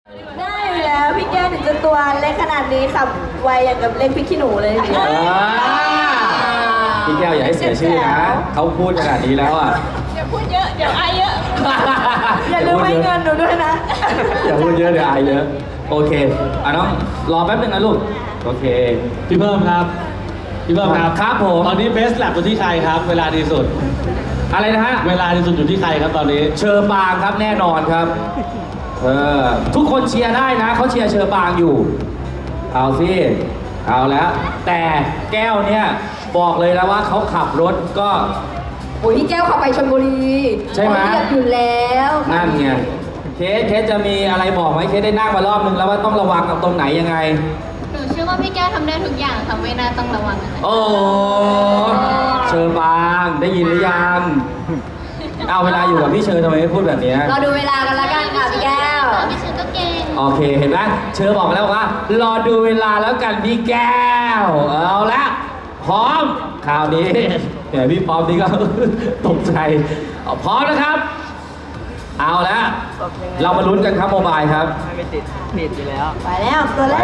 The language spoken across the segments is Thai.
ได้อยู่แล้วพี่แก้วถึงจะตัวเล็กขนาดนี้ขับไวอย่างกับเล็กพริกขี้หนูเลยพี่แก้วอย่าให้เสียชื่อนะเขาพูดขนาดนี้แล้วอ่ะอย่าพูดเยอะเดี๋ยวอายเยอะอย่าลืมให้เงินหนูด้วยนะอย่าพูดเยอะเดี๋ยวอายเยอะโอเคน้องรอแป๊บนึงนะลูกโอเคพี่เพิ่มครับพี่เพิ่มครับครับผมตอนนี้เบสแลบอยู่ที่ใครครับเวลาดีสุดอะไรนะฮะเวลาดีสุดอยู่ที่ใครครับตอนนี้เชอร์ปางครับแน่นอนครับทุกคนเชียร์ได้นะเขาเชียร์เชอร์ปางอยู่เอาสิเอาแล้วแต่แก้วเนี่ยบอกเลยนะว่าเขาขับรถก็โอ้ยพี่แก้วขับไปชลบุรีใช่ไหมอยู่แล้วนั่นไงเคสจะมีอะไรบอกไหมเคสได้นั่งมารอบนึงแล้วว่าต้องระวังกับตรงไหนยังไงหนูเชื่อว่าพี่แก้วทำได้ทุกอย่างค่ะไม่น่าต้องระวังอะไรโอ้เชอร์ปางได้ยินหรือยังเอาเวลาอยู่กับพี่เชอร์ทำไมไม่พูดแบบนี้เราดูเวลากันละกันค่ะพี่แก้วพี่เชอร์ก็เก่งโอเคเห็นไหมเชอร์บอกมาแล้วว่ารอดูเวลาแล้วกันพี่แก้วเอาละพร้อมคราวนี้เดี๋ยวพี่ป๊อปนี่ก็ตกใจพร้อมนะครับเอาละเรามาลุ้นกันครับโมบายครับไม่ติดอยู่แล้วไปแล้วตัวแรก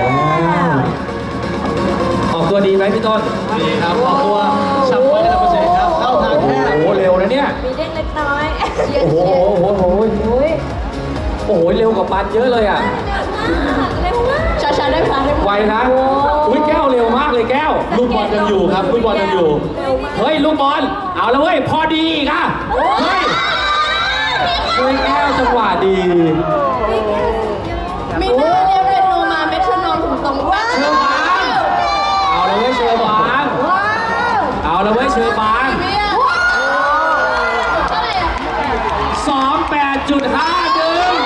ออกตัวดีไหมพี่ต้นดีครับออกตัวชับไว้ในตัวเองครับเข้าทางแค่โอ้โหเร็วนะเนี่ยมีเด้งเล็กน้อยโอ้โหโอ้โหเร็วกว่าปันเยอะเลยอ่ะเร็วมากช้าๆได้พาได้ไวนะอุ้ยแก้วเร็วมากเลยแก้วลูกบอลยังอยู่ครับลูกบอลยังอยู่เฮ้ยลูกบอลเอาแล้วเว้ยพอดีค่ะเฮ้ยแก้วจังหวะดีมีหน้าเรียกเป็นโนมาเมทรนอมถูกตรงว่าเชอร์บางเอาแล้วเว้ยเชอร์บางเอาแล้วเว้ยเชอร์บาง28.5 ดึง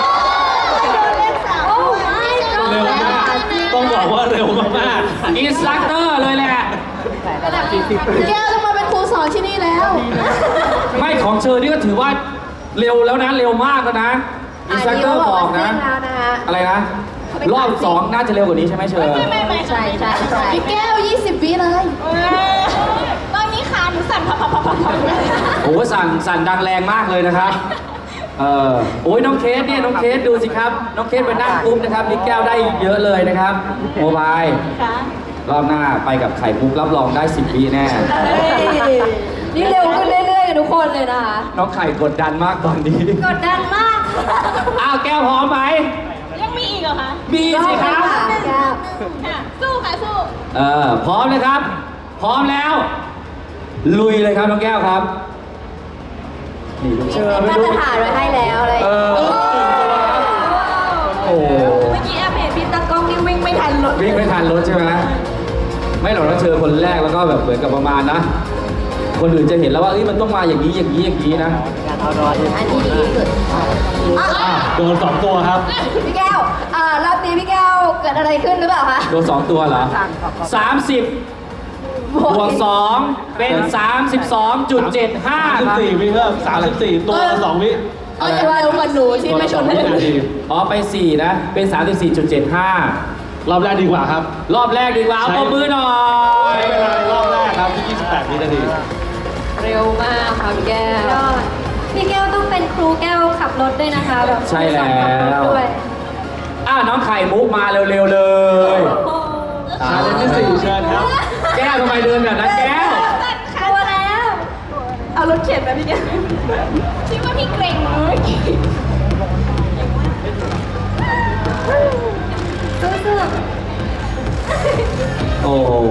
เร็วมากต้องบอกว่าเร็วมากอินสตรัคเตอร์เลยแหละแก้วต้องมาเป็นครูสอนที่นี่แล้วไม่ของเชอร์นี่ก็ถือว่าเร็วแล้วนะเร็วมากแล้วนะอินสตรัคเตอร์บอกนะอะไรนะรอบ2น่าจะเร็วกว่านี้ใช่ไหมเชอร์ไม่ใช่พี่แก้ว20 วิเลยตอนนี้ขาหนูสั่นโอ้สั่นดังแรงมากเลยนะครับโอ้ยน้องเคสเนี่ยน้องเคสดูสิครับน้องเคสไปนั่งปุ๊บนะครับนี่แก้วได้เยอะเลยนะครับโมบายรอบหน้าไปกับไข่ปุ๊บรับรองได้10 วิแน่นี่เร็วขึ้นเรื่อยๆทุกคนเลยนะคะน้องไข่กดดันมากตอนนี้กดดันมากอ้าวแก้วพร้อมไหมยังมีอีกเหรอคะมีสิครับสู้ค่ะสู้พร้อมเลยครับพร้อมแล้วลุยเลยครับน้องแก้วครับนี่ลูกเชิญมาตรฐานไว้ให้แล้วอะไรโอ้เมื่อกี้แอบเห็นพี่ตากล้องนี่วิ่งไม่ทันรถใช่ไหมไม่หรอกเราเชิญคนแรกแล้วก็แบบเหมือนกับประมาณนะคนอื่นจะเห็นแล้วว่ามันต้องมาอย่างนี้นะอันนี้ดีสุดโดน2 ตัวครับพี่แก้วรอบนี้พี่แก้วเกิดอะไรขึ้นหรือเปล่าคะโดน2 ตัวเหรอ30บวก2เป็น32.75 ครับ 34 วิเพิ่ม34 ตัวละ2 วิจะว่าเราคนหนูที่ไม่ชนเลยไป4นะเป็น34.75 รอบแรกดีกว่าครับรอบแรกดีกว่าเอาปมือหน่อยใช้เวลารอบแรกครับที่28 วินาทีเร็วมากค่ะพี่แก้วพี่แก้วต้องเป็นครูแก้วขับรถด้วยนะคะแบบใช่แล้วน้องไข่มุกมาเร็วๆเลยชาเลนจ์ที่4เชิญครับแก้วทำไมเดินแบบนั้นแก้วกลัวแล้วเอารถเข็นไปพี่แก้วคิดว่าพี่เกรงเลยโอ้โห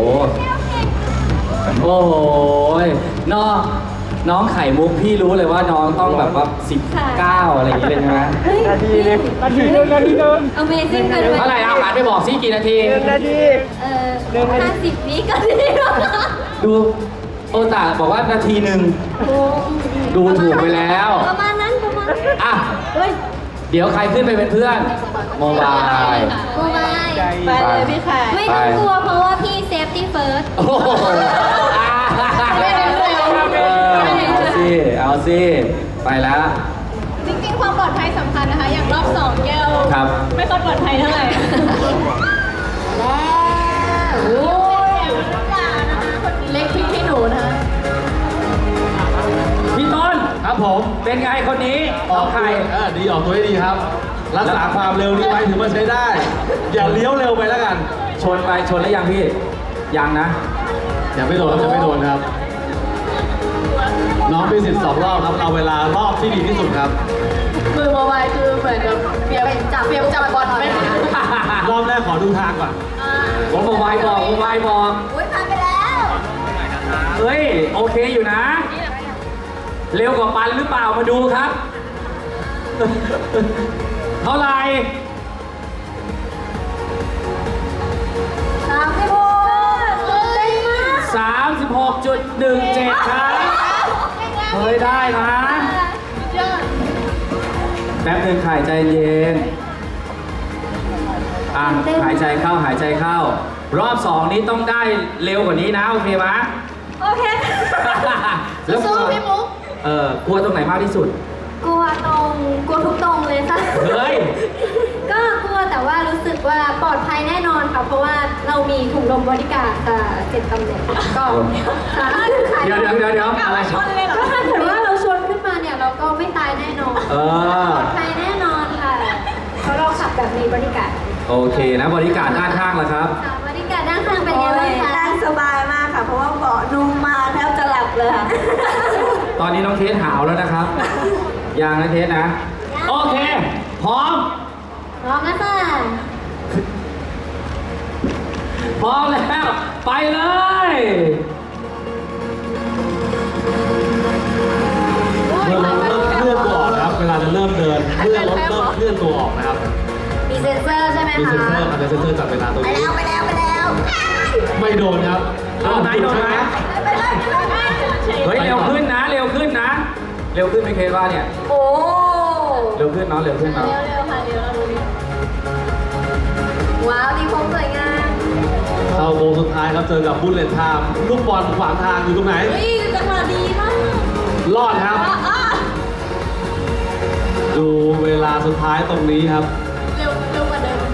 น้องไข่มุกพี่รู้เลยว่าน้องต้องแบบว่า19อะไรอย่างเงี้ยเลยใช่ไหมนาทีนึง Amazing กันเท่าไหร่เอาหันไปบอกซิกี่นาที 1 นาที 50 วิก็ดีดูโอตาบอกว่านาทีนึงดูถูกไปแล้วประมาณนั้นเดี๋ยวใครขึ้นไปเป็นเพื่อนโมบายไปเลยพี่ไข่ไม่ต้องกลัวเพราะว่าพี่เซฟตี้เฟิร์สเอาสิไปแล้วจริงๆความปลอดภัยสำคัญนะคะอย่างรอบ2แก้วไม่ค่อยปลอดภัยเท่าไหร่เล็กพริกขี้หนูนะคะพี่ต้นครับผมเป็นไงคนนี้ออกใครดีออกตัวได้ดีครับรักษาความเร็วนี้ไว้ถือว่าใช้ได้ อย่าเลี้ยวเร็วไปแล้วกันชนแล้วยังพี่ ยังนะอย่าไม่โดนครับอย่าไม่โดนครับ น้องมีสิทธิ์2 รอบครับเอาเวลารอบที่ดีที่สุดครับมือไวๆคือเหมือนกับเตรียมจับบอลไม่รอบแรกขอดูทางก่อนผมบอกบอกอุ้ยผ่านไปแล้วเฮ้ย โอเคอยู่นะ เร็วกว่าปันหรือเปล่ามาดูครับ เท่าไหร่ 36.17 ครับ เฮ้ยได้นะเยอะแป๊บหนึงหายใจเย็นหายใจเข้า รอบ 2 นี้ต้องได้เร็วกว่านี้นะ โอเคไหมโอเคแล้วกลัสู้วๆพี่มุกกลัวตรงไหนมากที่สุดกลัวทุกตรงเลยค่ะเฮ้ยก็กลัวแต่ว่ารู้สึกว่าปลอดภัยแน่นอนค่ะ เพราะว่าเรามีถุงลมบริการค่ะ7 ตำแหน่งก็สามารถขายเดี๋ยวอะไรก็ถ้าเกิดว่าเราชนขึ้นมาเนี่ยเราก็ไม่ตายแน่นอนเออปลอดภัยแน่นอนค่ะ เพราะเราขับแบบมีบริการโอเคนะบริการด้านข้างละครับค่ะบริการด้านข้างเป็นไงบ้างคะนั่งสบายมากค่ะ เพราะว่าเบาะนุ่มมากแทบจะหลับเลยค่ะตอนนี้น้องเทสหาวแล้วนะครับยังนะเทสนะ โอเค พร้อมพร้อมนะค่ะพร้อมแล้ว ไปเลยเริ่มเคลื่อนตัวออกนะครับ เวลาจะเริ่มเดินเลื่อนรถเริ่มเคลื่อนตัวออกนะครับมีเซ็นเซอร์ใช่ไหมมีคะเซ็นเซอร์ครับเซ็นเซอร์จับเวลาตรงไปนี้แล้วไปแล้วไปแล้วไม่โดนครับโดนไหมไปเลยไปเลยเฮ้ยเร็วขึ้นนะ เร็วขึ้นไหม่เคสว่าเนี่ยโอ้เร็วขึ้นเนาะเร็วค่ะเร็วเราดูดิว้าวดีโค้งสวยงามเข้าโค้งสุดท้ายครับเจอกับบุลเลตไทม์ลูกบอลขวางทางอยู่ตรงไหนเฮ้ยจังหวะดีมากรอดครับ ดูเวลาสุดท้ายตรงนี้ครับเร็วกว่าเดิม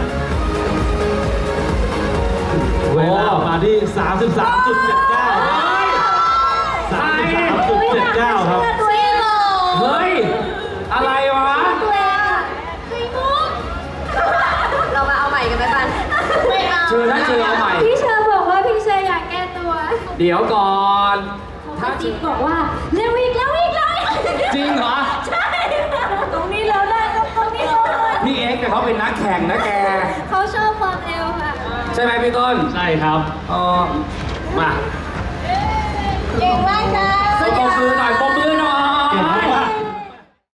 เวลาออกมาที่ 33.79 33.79 ครับตัวเองเหรอเฮ้ย อะไรวะตัวเองอะพี่มุกเรามาเอาใหม่กันไหมปันไม่เอาเชิญเอาใหม่พี่เชอร์บอกว่าพี่เชอร์อยากแก้ตัวเดี๋ยวก่อนถ้าจิ๊บบอกว่าเร็วอีกแล้วอีกแล้วจริงเหรอใช่ตรงนี้เราได้ตรงนี้เราได้พี่เอ็กซ์เนี่ยเขาเป็นนักแข่งนะแกเขาชอบความเร็วค่ะใช่ไหมพี่ต้นใช่ครับอ๋อมาเก่งมากค่ะปรบมือหน่อยปรบมื